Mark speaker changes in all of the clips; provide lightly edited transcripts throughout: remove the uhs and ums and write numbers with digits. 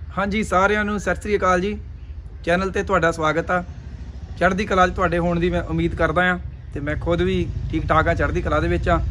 Speaker 1: हाँ जी, सारिਆਂ ਨੂੰ सत श्री अकाल जी। चैनल ਤੇ ਤੁਹਾਡਾ ਸਵਾਗਤ ਆ। ਚੜ੍ਹਦੀ ਕਲਾ 'ਚ ਤੁਹਾਡੇ ਹੋਣ ਦੀ ਮੈਂ ਉਮੀਦ ਕਰਦਾ ਹਾਂ ਤੇ ਮੈਂ ਖੁਦ ਵੀ ਠੀਕ ਠਾਕ ਆ, ਚੜ੍ਹਦੀ ਕਲਾ ਦੇ ਵਿੱਚ ਆ।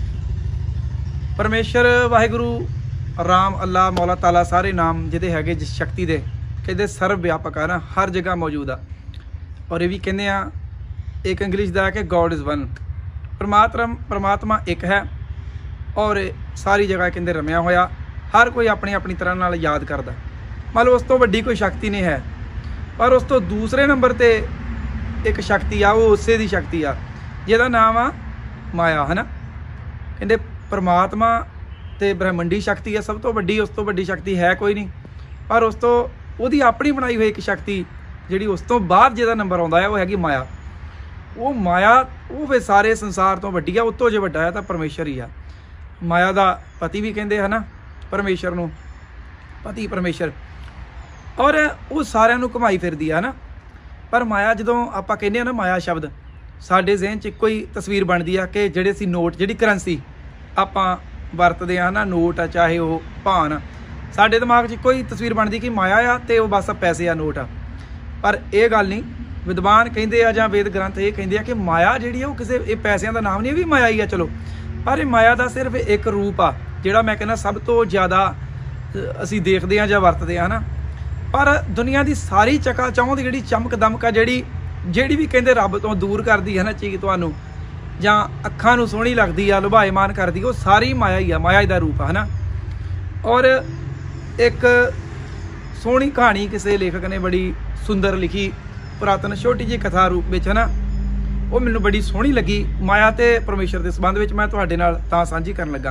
Speaker 1: परमेश्वर वाहिगुरु राम अल्लाह मौला ताला सारे नाम जिहदे हैगे जिस शक्ति दे कहते सर्व व्यापक है ना, हर जगह मौजूद आ। और ये भी कहने एक इंग्लिश का है कि गॉड इज़ वन, परमात्मा एक है और सारी जगह कहते रमिया होया, हर कोई अपनी अपनी तरह नाल याद करता। मान लो उस तो वड्डी कोई शक्ति नहीं है, पर उस तो दूसरे नंबर ते एक शक्ति आ, वो उसे दी शक्ति आ जिहदा नाम आ माया है ना। कहते परमात्मा ते ब्रह्मंडी शक्ति है सब तो वड्डी, उस तो वड्डी शक्ति है कोई नहीं। पर उस तो उहदी अपनी बनाई हुई एक शक्ति जिहड़ी उस तो बाद जिहदा नंबर आउंदा है वो हैगी माया। वो माया वो फिर सारे संसार तो वड्डी है, उत्तों जे वड्डा है तो परमेश्वर ही आ। माया दा पति भी कहंदे है ना परमेश्वर नूं, पति परमेश्वर, और वो सारिਆਂ ਨੂੰ घुमाई फिरदी है ना। पर माया जदों आपां कहंदे आ ना माया शब्द, साडे ज़हन च कोई तस्वीर बनदी आ कि ਜਿਹੜੇ ਅਸੀਂ नोट ਜਿਹੜੀ करंसी ਆਪਾਂ ਵਰਤਦੇ ਆ ਨਾ, ਨੋਟ ਆ ਚਾਹੇ ਉਹ ਭਾਨ ਆ, ਸਾਡੇ ਦਿਮਾਗ 'ਚ ਕੋਈ ਤਸਵੀਰ ਬਣਦੀ ਕਿ ਮਾਇਆ ਆ ਤੇ ਉਹ ਬਸ ਪੈਸੇ ਆ, ਨੋਟ ਆ। ਪਰ ਇਹ ਗੱਲ ਨਹੀਂ, ਵਿਦਵਾਨ ਕਹਿੰਦੇ ਆ ਜਾਂ ਵੇਦ ਗ੍ਰੰਥ ਇਹ ਕਹਿੰਦੇ ਆ ਕਿ ਮਾਇਆ ਜਿਹੜੀ ਆ ਉਹ ਕਿਸੇ ਇਹ ਪੈਸਿਆਂ ਦਾ ਨਾਮ ਨਹੀਂ, ਇਹ ਵੀ ਮਾਇਆ ਹੀ ਆ ਚਲੋ, ਪਰ ਇਹ ਮਾਇਆ ਦਾ ਸਿਰਫ ਇੱਕ ਰੂਪ ਆ ਜਿਹੜਾ ਮੈਂ ਕਹਿੰਦਾ ਸਭ ਤੋਂ ਜ਼ਿਆਦਾ ਅਸੀਂ ਦੇਖਦੇ ਆ ਜਾਂ ਵਰਤਦੇ ਆ ਨਾ। ਪਰ ਦੁਨੀਆ ਦੀ ਸਾਰੀ ਚਕਾ ਚੌਂਧ ਜਿਹੜੀ ਚਮਕ ਦਮਕ ਆ, ਜਿਹੜੀ ਵੀ ਕਹਿੰਦੇ ਰੱਬ ਤੋਂ ਦੂਰ ਕਰਦੀ ਹੈ ਨਾ ਚੀਜ਼ ਤੁਹਾਨੂੰ, ਜਾਂ ਅੱਖਾਂ ਨੂੰ ਸੋਹਣੀ ਲੱਗਦੀ ਆ, ਲੁਭਾਏਮਾਨ ਕਰਦੀ, ਉਹ ਸਾਰੀ ਮਾਇਆ ਹੀ ਆ, ਮਾਇਆ ਦਾ ਰੂਪ ਆ ਹੈ ਨਾ। ਔਰ ਇੱਕ ਸੋਹਣੀ ਕਹਾਣੀ ਕਿਸੇ ਲੇਖਕ ਨੇ ਬੜੀ ਸੁੰਦਰ ਲਿਖੀ, ਪੁਰਾਤਨ ਛੋਟੀ ਜਿਹੀ ਕਥਾ ਰੂਪ ਵਿੱਚ ਹੈ ਨਾ, ਉਹ ਮੈਨੂੰ ਬੜੀ ਸੋਹਣੀ ਲੱਗੀ ਮਾਇਆ ਤੇ ਪਰਮੇਸ਼ਰ ਦੇ ਸੰਬੰਧ ਵਿੱਚ, ਮੈਂ ਤੁਹਾਡੇ ਨਾਲ ਤਾਂ ਸਾਂਝੀ ਕਰਨ ਲੱਗਾ।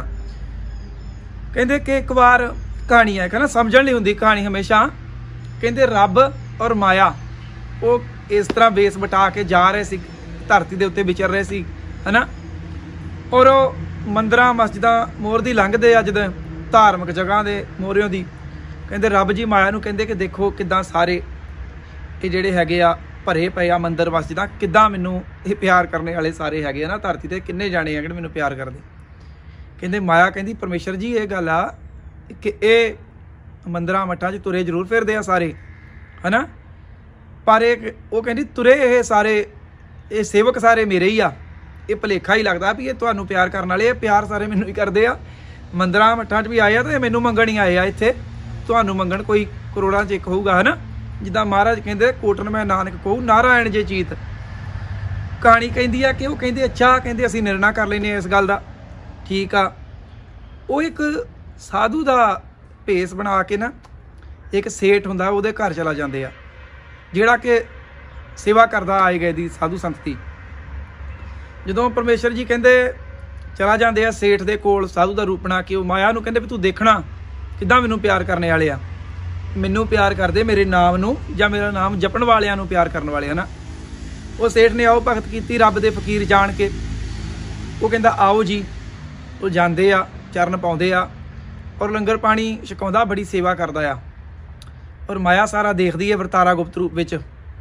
Speaker 1: ਕਹਿੰਦੇ ਕਿ ਇੱਕ ਵਾਰ ਕਹਾਣੀ ਹੈ ਕਹਿੰਦਾ ਸਮਝਣ ਲਈ ਹੁੰਦੀ ਕਹਾਣੀ ਹਮੇਸ਼ਾ। ਕਹਿੰਦੇ ਰੱਬ ਔਰ ਮਾਇਆ ਉਹ ਇਸ ਤਰ੍ਹਾਂ ਵੇਸ ਵਟਾ ਕੇ ਜਾ ਰਹੇ ਸੀ, ਧਰਤੀ ਦੇ ਉੱਤੇ ਵਿਚਰ ਰਹੇ ਸੀ है ना। और मंदिर मस्जिदा मोर दी लंघते आ जद धार्मिक जगह के मोरियों की, कहते रब जी माया नूं कहते कि देखो किदां सारे ये जिहड़े हैगे आ भरे पे आ मंदिर मस्जिदा, किदां मैनूं ये प्यार करने वाले सारे हैगे आ ना धरती ते, किन्ने जाने आ जिहड़े मैनूं प्यार करदे। कहते माया कहती परमेश्वर जी ये गल आ कि ये मंदिर मठां च तुरे जरूर फिरदे आ सारे है ना, पर वो कहती तुरे ये सारे ये सेवक सारे मेरे ही आ, ये भुलेखा ही लगता भी ये तुहानूं प्यार करने वाले, प्यार सारे मैनूं ही करदे आ। मंदिरां मठां च भी आए आ तो मैनूं मंगण ही आए आ, इत्थे तुहानूं मंगण कोई करोड़ां च एक होऊगा है ना। जिद्दां महाराज कहंदे कोटन मैं नानक कहूँ नारायण जे चीत। कहानी कहंदी आ कि वो कहंदे अच्छा कहंदे असीं निर्णय कर लैने इस गल दा, ठीक आ। वो एक साधु दा भेस बना के ना एक सेठ हुंदा उहदे घर चला जांदे आ, जिहड़ा कि सेवा करदा आए गए दी साधु संत दी। ਜਦੋਂ परमेश्वर जी कहते चला जाते हैं सेठ के कोल साधु का रूप बना के, वो माया नूं कहते भी तू देखना किदां मैनूं प्यार करने वाले आ, मैनूं प्यार करदे मेरे नाम नूं जां मेरा नाम जपण वालियां नूं प्यार करने वाले है ना। वो सेठ ने आओ भगत की रब दे फकीर जान के, वो कहता आओ जी। वो जाते आ चरण पाउंदे आ और लंगर पानी छकाउंदा, बड़ी सेवा करदा आ। और माया सारा देखदी है वरतारा गुप्त रूप विच।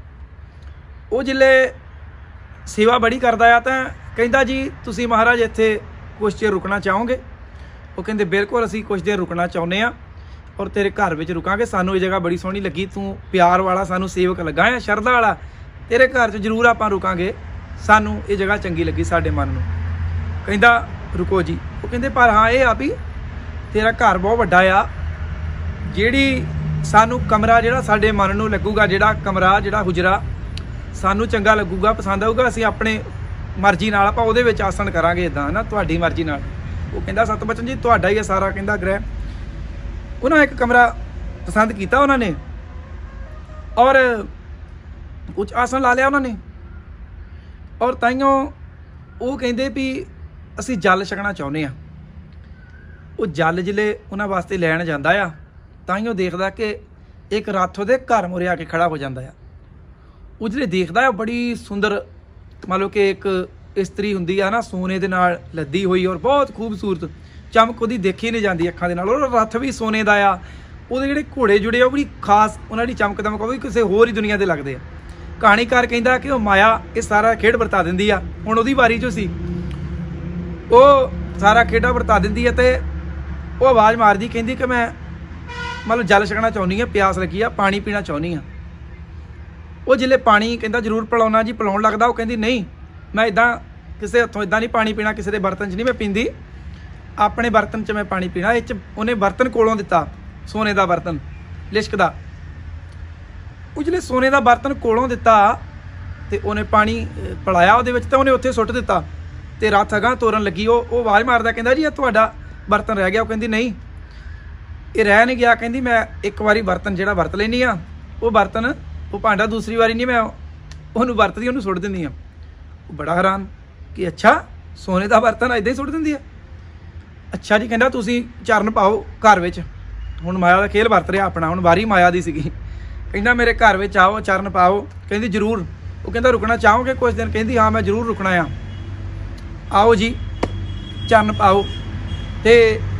Speaker 1: वो जिल्ले सेवा बड़ी करदा आ तां कहंदा जी तुसीं महाराज इत्थे कुछ चिर रुकना चाहोगे? वो कहंदे बिल्कुल असीं कुछ देर रुकना चाहुंदे आ और तेरे घर विच रुकांगे, सानूं ये जगह बड़ी सोहनी लगी, तू प्यार वाला सानूं सेवक लगा है, शरधा वाला, तेरे घर च जरूर आपां रुकांगे, सानूं ये जगह चंगी लगी साडे मन नूं। कहंदा रुको जी। वो कहंदे पर हाँ ये आ भी तेरा घर बहुत वड्डा आ, जिहड़ी सानूं कमरा जिहड़ा साडे मन नूं लगूगा, जिहड़ा कमरा जिहड़ा हुजरा सानू चंगा लगूगा, पसंद आऊगा, असीं अपने मर्जी नाल आपां उहदे विच आसन करांगे इदां ना, तुहाडी मर्जी नाल। वो कहंदा सतबचन जी तुहाडा ही है सारा, कहंदा ग्रह। उन्हां एक कमरा पसंद कीता उन्होंने और कुछ आसन ला लिया उन्होंने, और ताइयों वो कहंदे भी असीं जल छकना चाहुंदे आ। वो जल जिले उन्हां वास्ते लैण जांदा आ, ताइयों देखदा कि एक रथ उहदे घर मुरे आके खड़ा हो जांदा आ। वो जिहड़े देखदा है बड़ी सुंदर, मान लो कि एक इस्त्री हुंदी है ना सोने दे नाल लद्दी हुई और बहुत खूबसूरत चमक उहदी देखी नहीं जाती अखां दे नाल, और रथ भी सोने दा आ। उहदे जिहड़े घोड़े जुड़े आ बड़ी खास, उन्हां दी चमक दमक भी किसी होर ही दुनिया दे लगदे आ। कहानीकार कहंदा कि वो माया ये सारा खेड वरता दिंदी आ। हुण उहदी वारी जो सी वो सारा खेडा वरता दिंदी है ते वो आवाज़ मारदी कहंदी कि मैं मतलब जल छकना चाहुंदी आ, प्यास लगी आ, पानी पीना चाहुंदी आ। वो जिले पानी कहता जरूर पिलाउना जी, पिलाउण लगदा, वो कहंदी नहीं मैं इदां किसी हत्थों इदां नहीं पानी पीना, किसी के बर्तन च नहीं मैं पींदी, अपने बर्तन च मैं पानी पीना। इह उन्हें बर्तन कोलों दिता, सोने का बर्तन लिशकदा। वो जिले सोने का बर्तन कोलों दिता तो उन्हें पानी पिलाया वो तो उन्हें उत्थे सुੱਟ दिता तो रथ अगां तोरन लगी। वो आवाज़ मारदा कहंदा जी तुहाडा बर्तन रह गया। वो कहंदी नहीं ये रह नहीं गया, कहंदी मैं एक बारी बर्तन जिहड़ा वरत लैनी आ, वो बर्तन वो भांडा दूसरी वारी नहीं मैं उन्होंने वरतदी, उन्होंने सुੱਟ दिंदी आ। बड़ा हैरान कि अच्छा सोने का बर्तन इदां ही सुੱਟ दिंदी है। अच्छा जी, कहंदा तुसीं चरण पाओ घर विच, हुण माया का खेल वरत रहा अपना, हुण वारी माया दी सीगी। कहंदा मेरे घर विच आओ, चरण पाओ। कहंदी जरूर। वो कहंदा रुकना चाहोगे कुछ दिन? कहंदी हाँ मैं जरूर रुकना आ, आओ जी चरण पाओ। तो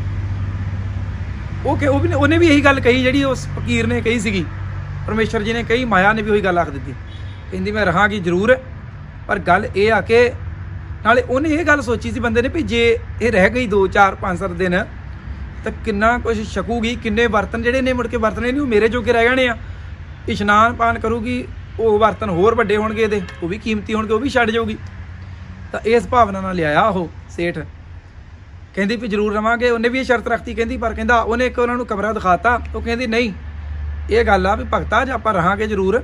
Speaker 1: उन्हें भी यही गल कही जी उस फकीर ने कही सीगी, परमेश्वर जी ने कही, माया ने भी वही गल आख दी। कहंदी मैं रहांगी जरूर, पर गल ये आ के नाले उन्हें ये गल सोची सी बंदे ने भी जे ये रह गई 2 4 5 7 दिन तो किन्ना कुछ छकूगी, किन्ने बर्तन जिहड़े ने मुड़ के वरतने नहीं, मेरे जोगे रह जाने आ। इशनान पान करूगी, वो बर्तन होर वड्डे होणगे, इहदे वो भी कीमती होणगे, वो भी छड्ड जाऊगी। तो इस भावना नाल लिआया वो सेठ। कहंदी भी जरूर रवांगे। उन्हें भी ये शर्त रखती, कहंदी पर कहंदा उन्हें एक उन्होंने कमरा दिखाता। तो कहंदी नहीं ये गल आ भी भगता ज आपां रहांगे जरूर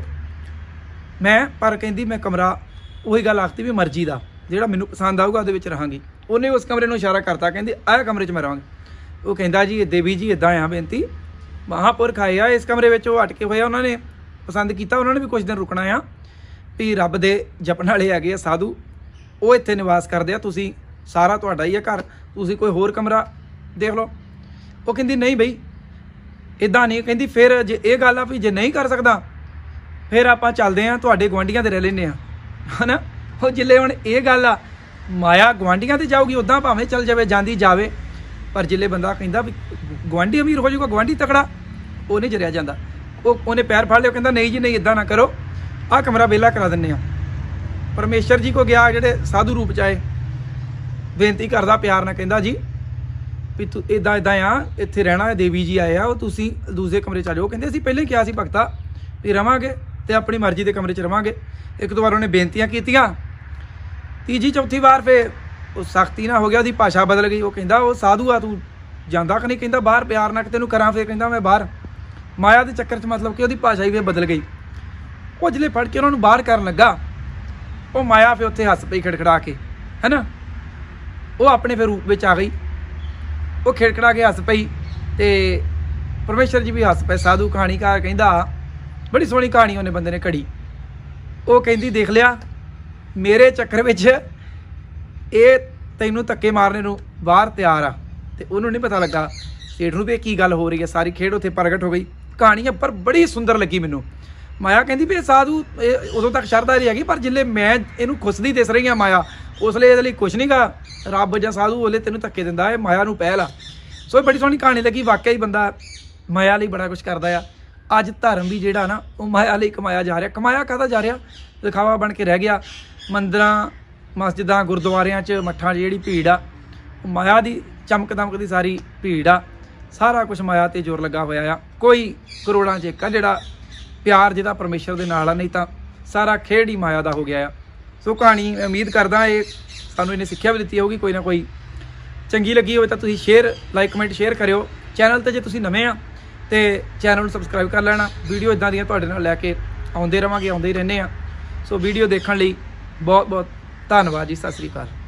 Speaker 1: मैं, पर कहंदी मैं कमरा वही गल आखती भी मर्जी का जिहड़ा मैनूं पसंद आऊगा उहदे विच रहांगी। उन्हें उस कमरे नूं इशारा करता, कहंदी आह कमरे च मैं रहांगी। वो कहंदा जी देवी जी इदां आ बेनती, महापुरख आए आ इस कमरे विच, अटके होए उन्होंने पसंद किया, उन्होंने भी कुछ दिन रुकना आ भी रब दे जपण वाले हैगे साधु, वो इत्थे निवास करदे आ, तुसीं सारा तुहाडा ही है घर, तुसीं कोई होर कमरा देख लो। वो कहंदी नहीं बई इदां नहीं। कहंदी फिर जे ये गल आ भी जे नहीं कर सकदा फिर आपां चलदे आ तुहाडे गुआंढियां दे रह लैंदे आ, है ना। वो जिल्ले हुण ये गल आ माया गुआंढियां ते जाऊगी, उदां भावें चल जावे जांदी जावे, पर जिल्ले बंदा कहंदा भी गुआंढी अमीर हो जाऊगा, गुआंढी तकड़ा, वो नहीं जरिया जांदा। उन्हें पैर फड़ लिया, कहंदा नहीं जी नहीं इदां ना करो, आ कमरा बेला करा दिंदे आ। परमेश्वर जी को गया जिहड़े साधु रूप च आए, बेनती करदा प्यार नाल, कहंदा जी भी तू इदां इदां आ, इत्थे रहना है, देवी जी आए आ, वो तुसीं दूसरे कमरे च आ जाओ। कहंदे असीं पहले किहा सी भगता भी रवांगे ते अपनी मर्जी के कमरे च रवांगे। एक दो बार उन्हें बेनतियां कीतियां, तीजी चौथी बार फिर वो सख्ती ना हो गया, उसकी भाषा बदल गई। वो कहंदा वो साधु आ तू जांदा कि नहीं? कहंदा बाहर प्यार नाल तेनूं करां, फिर कहंदा मैं बाहर। माया के चक्कर च मतलब कि उसकी भाषा ही फिर बदल गई। वो जिले फड़ के उन्होंने बाहर करन लगा, वो माया फिर उत्थे हस पई खड़खड़ा के, है ना। वो अपने फिर रूप में आ गई, वो खिड़खड़ा के हस पई, तो परमेश्वर जी भी हस पे। साधु कहानीकार कहंदा बड़ी सोहनी कहानी उन्हें बंदे ने घड़ी। वो कहंदी देख लिया मेरे चक्कर विच ये तैनूं धक्के मारने नूं बाहर तैयार आ, ते उन्होंने नहीं पता लगा सेठ नूं भी की गल हो रही है। सारी खेड उत्थे प्रगट हो गई। कहानी पर बड़ी सुंदर लगी मैनूं। माया कहंदी भी साधु उदों तक शरधा रही हैगी, पर जिल्ले मैं इहनूं खुसदी दिस रही हाँ माया, उसले इहदे लई कुछ नहीं गा। रब जां साधु ओले तैनूं धक्के दिंदा है, माया नूं पहल आ। सो बड़ी सोहनी कहानी लगी। वाकई बंदा माया लई बड़ा कुछ करदा आ। अज धर्म भी जिहड़ा ना वो माया लई कमाया जा रहा। कमाया काहदा जा रहा? दिखावा बन के रह गया। मंदिरां मस्जिदां गुरुद्वारियां च मठां जिहड़ी भीड़ आ, माया दी चमक दमक दी सारी भीड़ आ। सारा कुछ माया ते जोर लगा होया आ। कोई करोड़ां च एक जिहड़ा प्यार जिहदा परमेश्वर दे नाल आ, नहीं तां सारा खेड ही माया दा हो गया आ। सो कहानी उम्मीद करदा ये सानूं इहने सिੱਖਿਆ भी दित्ती होगी कोई ना कोई। चंगी लगी होवे तां तुसीं शेयर लाइक कमेंट शेयर करियो। चैनल ते जे तुसीं नवें आ ते चैनल नूं सबसक्राइब कर लेना। वीडियो इदां दियां तुहाडे नाल लैके आउंदे रहांगे, आउंदे ही रहने आ। सो वीडियो देखण लई बहुत बहुत धन्नवाद जी। सत श्री अकाल।